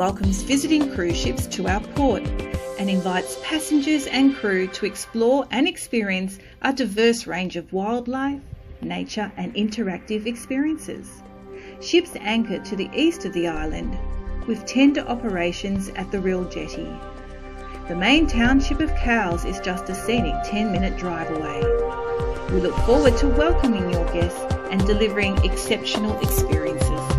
welcomes visiting cruise ships to our port and invites passengers and crew to explore and experience a diverse range of wildlife, nature and interactive experiences. Ships anchor to the east of the island with tender operations at the Real Jetty. The main township of Cowes is just a scenic 10-minute drive away. We look forward to welcoming your guests and delivering exceptional experiences.